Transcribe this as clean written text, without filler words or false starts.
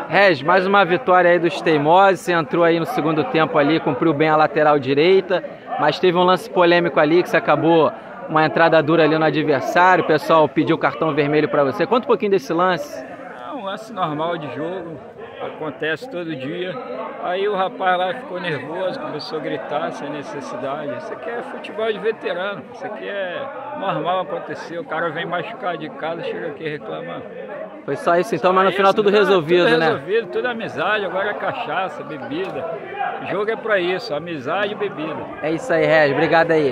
Rez, mais uma vitória aí dos Teimosos. Você entrou aí no segundo tempo ali, cumpriu bem a lateral direita, mas teve um lance polêmico ali que você acabou uma entrada dura ali no adversário. O pessoal pediu cartão vermelho para você. Conta um pouquinho desse lance. É um lance normal de jogo, acontece todo dia. Aí o rapaz lá ficou nervoso, começou a gritar sem necessidade. Isso aqui é futebol de veterano, isso aqui é normal acontecer. O cara vem machucado de casa, chega aqui reclamando. Foi só isso então, mas no final tudo resolvido, tudo né? Resolvido, tudo amizade, agora é cachaça, bebida. O jogo é pra isso, amizade e bebida. É isso aí, Rez. Obrigado aí.